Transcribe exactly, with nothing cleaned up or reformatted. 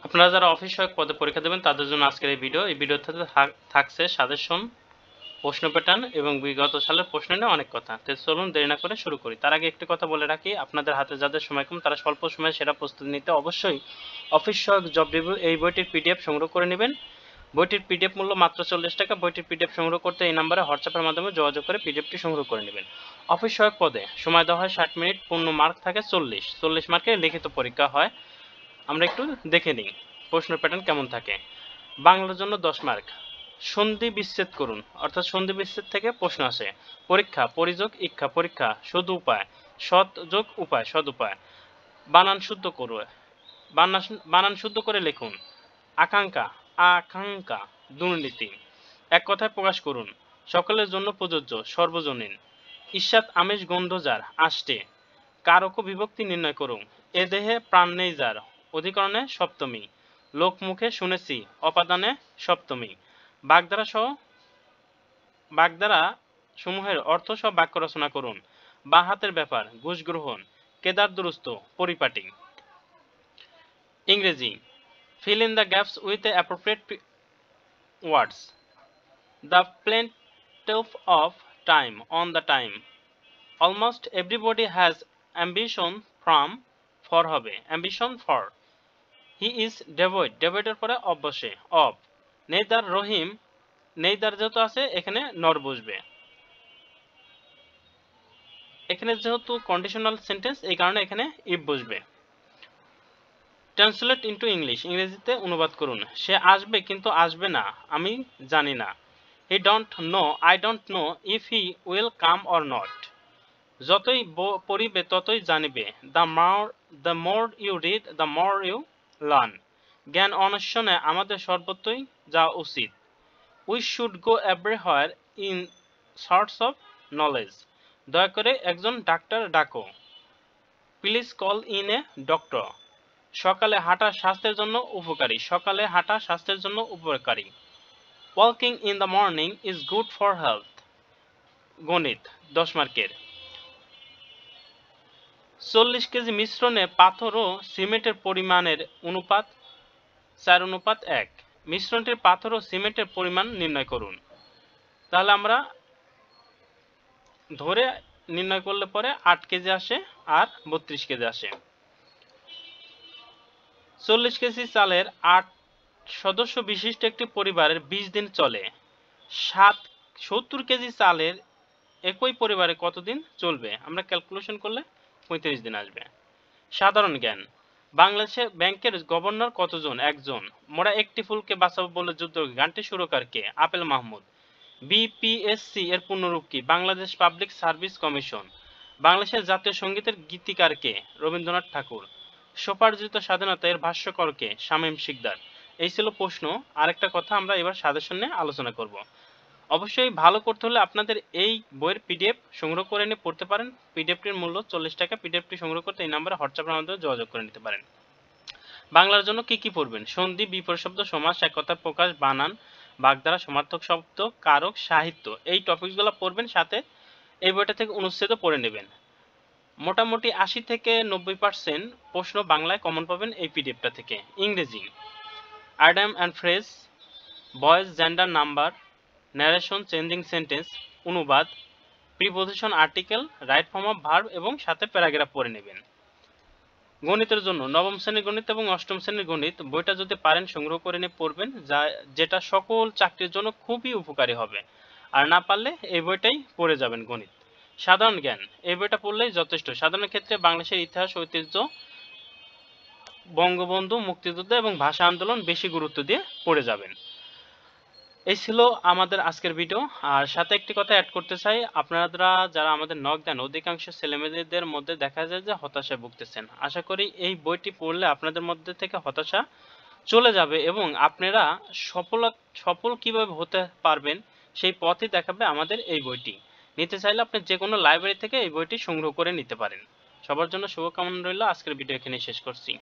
আপনারা যারা অফিস সহায়ক পদে পরীক্ষা দেবেন তাদের জন্য আজকের এই ভিডিও। এই ভিডিওতে থাকছে সাজেশন, প্রশ্ন প্যাটার্ন এবং বিগত সালের প্রশ্ন নিয়ে অনেক কথা। তো চলুন দেরি না করে শুরু করি। তার আগে একটি কথা বলে রাখি, আপনাদের হাতে যাদের সময় কম তারা স্বল্প সময়ে সেরা প্রস্তুতি নিতে অবশ্যই অফিস সহায়ক জব রিভিউ এই বইটির পিডিএফ সংগ্রহ করে নেবেন। বইটির পিডিএফ মূল্য মাত্র চল্লিশ টাকা। বইটির পিডিএফ সংগ্রহ করতে এই নম্বরে হোয়াটসঅ্যাপের মাধ্যমে যোগাযোগ করে পিডিএফটি সংগ্রহ করে নেবেন। অফিস সহায়ক পদে সময় দেওয়া হয় ষাট মিনিট, পূর্ণ মার্ক থাকে চল্লিশ। চল্লিশ মার্কের লিখিত পরীক্ষা হয়। আমরা একটু দেখে নিই প্রশ্ন প্যাটার্ন কেমন থাকে। বাংলার জন্য দশ মার্ক। সন্ধি বিচ্ছেদ করুন, অর্থাৎ সন্ধি বিচ্ছেদ থেকে প্রশ্ন আসে। পরীক্ষা, পরিযোগ, ইচ্ছা, পরীক্ষা, সদ উপায়, সৎ যোগ উপায়, সদ উপায়। বানান শুদ্ধ করুন, বানান শুদ্ধ করে লিখুন। আকাঙ্ক্ষা, আকাঙ্ক্ষা, দুর্নীতি। এক কথায় প্রকাশ করুন। সকলের জন্য প্রযোজ্য, সর্বজনীন। ঈর্ষাদ আমেজ গন্ধ যার, আষ্টে। কারক বিভক্তি নির্ণয় করুন। এ দেহে প্রাণ নেই যার, অধিকরণে সপ্তমী। লোকমুখে শুনেছি, অপাদানে সপ্তমী। বাগধারা সহ বাগধারা সমূহের অর্থ সহ বাক্য রচনা করুন। বাঁ হাতের ব্যাপার, ঘুষ গ্রহণ। কেদার দুরস্ত, পরিপাটি। ইংরেজি, fill in the gaps with the appropriate words. The plaintiff of time, on the time. Almost everybody has ambition from, for হবে, ambition for. He is devoid, devoid এর পরে of বসে, of. নেইদার রহিম, নেইদার যেহেতু আছে এখানে নর বসবে। এখানে যেহেতু কন্ডিশনাল সেন্টেন্স এই কারণে এখানে ইফ বসবে। ট্রান্সলেট ইনটু ইংলিশ, ইংরেজিতে অনুবাদ করুন। সে আসবে কিন্তু আসবে না, আমি জানি না। He don't know, I don't know if he will come or not. যতই পড়িবে ততই জানিবে। The more the more you read the more you learn. জ্ঞান অন্বেষণে আমাদের সর্বত্রই যাওয়া উচিত। We should go everywhere in search of knowledge. দয়া করে একজন ডাক্তার ডাকো। Please call in a doctor. সকালে হাঁটা স্বাস্থ্যের জন্য উপকারী, সকালে হাঁটা স্বাস্থ্যের জন্য উপকারী। Walking in the morning is good for health. গণিত, দশ মার্কের। চল্লিশ কেজি মিশ্রণে পাথর ও সিমেন্টের পরিমাণের অনুপাত চার অনুপাত এক। মিশ্রণটির পাথর ও সিমেন্টের পরিমাণ নির্ণয় করুন। তাহলে আমরা ধরে নির্ণয় করলে পরে আট কেজি আসে আর বত্রিশ কেজি আসে। চল্লিশ কেজি চালের আট সদস্য বিশিষ্ট একটি পরিবারের বিশ দিন চলে। সাত সত্তর কেজি চালের একই পরিবারে কতদিন চলবে? আমরা ক্যালকুলেশন করলে পঁয়ত্রিশ দিন আসবে। সাধারণ জ্ঞান, বাংলাদেশে ব্যাংকের গভর্নর কতজন? একজন। মোরা একটি ফুলকে বাঁচাবো বলে যুদ্ধ, গানটি সুরকার কে? আপেল মাহমুদ। বিপিএসসি এর পূর্ণরূপ কি? Bangladesh public service commission. বাংলাদেশের জাতীয় সঙ্গীতের গীতিকার কে? রবীন্দ্রনাথ ঠাকুর। স্বোপার্জিত স্বাধীনতা এর ভাষ্যকার কে? শামীম শিকদার। এই ছিল প্রশ্ন। আরেকটা কথা, আমরা এবার সাজেশন নিয়ে আলোচনা করব। অবশ্যই ভালো করতে হলে আপনাদের এই বইয়ের পিডিএফ সংগ্রহ করে নিয়ে পড়তে পারেন। পিডিএফটির মূল্য চল্লিশ টাকা। পিডিএফটি সংগ্রহ করতে এই নাম্বারে হোয়াটসঅ্যাপের মাধ্যমে যোগাযোগ করে নিতে পারেন। বাংলার জন্য কি কি পড়বেন? সন্ধি, বিপরীত শব্দ, সমাস, এক কথায় প্রকাশ, বানান, বাগধারা, সমার্থক শব্দ, কারক, সাহিত্য, এই টপিকসগুলো পড়বেন। সাথে এই বইটা থেকে অনুচ্ছেদও পড়ে নেবেন। মোটামুটি আশি থেকে নব্বই পার্সেন্ট প্রশ্ন বাংলায় কমন পাবেন এই পিডিএফটা থেকে। ইংরেজি, idiom and phrase, voice, gender, number, narration, changing sentence, অনুবাদ, preposition, article, right form of verb এবং সাথে প্যারাগ্রাফ পড়ে নেবেন। গণিতের জন্য নবম শ্রেণীর গণিত এবং অষ্টম শ্রেণীর গণিত বইটা যদি পারেন সংগ্রহ করে নিয়ে পড়বেন, যা যেটা সকল চাকরির জন্য খুবই উপকারী হবে। আর না পারলে এই বইটাই পড়ে যাবেন গণিত। সাধারণ জ্ঞান, এই বইটা পড়লেই যথেষ্ট। সাধারণ ক্ষেত্রে বাংলাদেশের ইতিহাস, ঐতিহ্য, বঙ্গবন্ধু, মুক্তিযুদ্ধ এবং ভাষা আন্দোলন বেশি গুরুত্ব দিয়ে পড়ে যাবেন। এই ছিল আমাদের আজকের ভিডিও। আর সাথে একটি কথা অ্যাড করতে চাই, আপনারা যারা আমাদের নক দেন অধিকাংশ ছেলেমেয়েদের মধ্যে দেখা যায় যে হতাশায় ভুগতেছেন। আশা করি এই বইটি পড়লে আপনাদের মধ্যে থেকে হতাশা চলে যাবে এবং আপনারা সফল সফল কিভাবে হতে পারবেন সেই পথই দেখাবে আমাদের এই বইটি। নিতে চাইলে আপনি যে কোনো লাইব্রেরি থেকে এই বইটি সংগ্রহ করে নিতে পারেন। সবার জন্য শুভকামনা রইল। আজকের ভিডিও এখানে শেষ করছি।